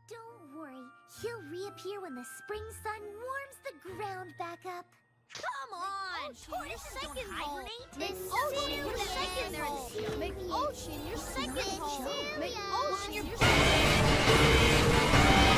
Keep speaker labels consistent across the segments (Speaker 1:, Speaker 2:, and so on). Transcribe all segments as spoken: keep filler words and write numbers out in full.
Speaker 1: Don't worry, he'll reappear when the spring sun warms the ground back up.
Speaker 2: Come on!
Speaker 1: Tortoises don't
Speaker 2: home!
Speaker 1: hibernate.
Speaker 2: Make
Speaker 1: It's
Speaker 2: Ocean your
Speaker 1: serious.
Speaker 2: second home! Make Ocean your second
Speaker 1: It's
Speaker 2: home! Make
Speaker 1: serious.
Speaker 2: Ocean your second home!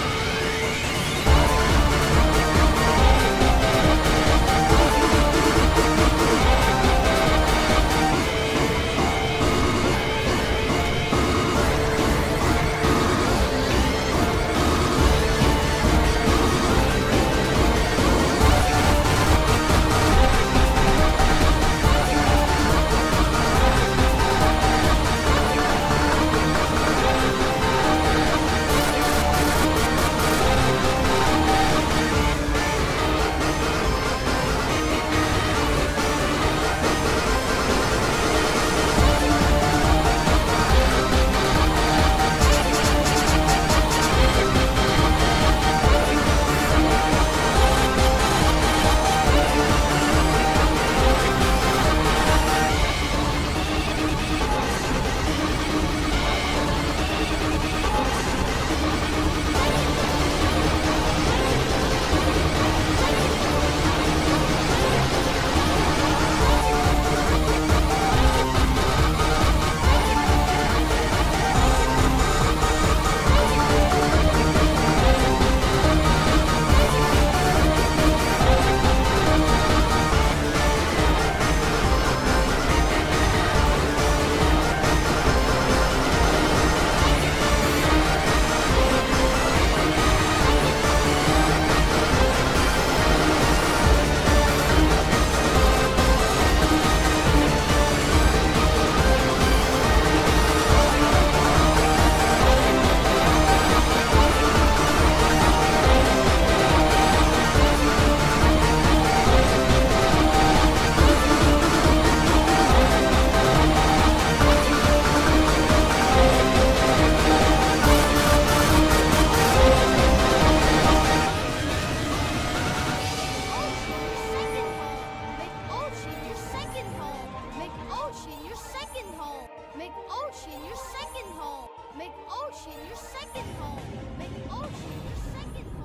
Speaker 2: Make Ocean your second home. Make Ocean your second home. Make Ocean your second home.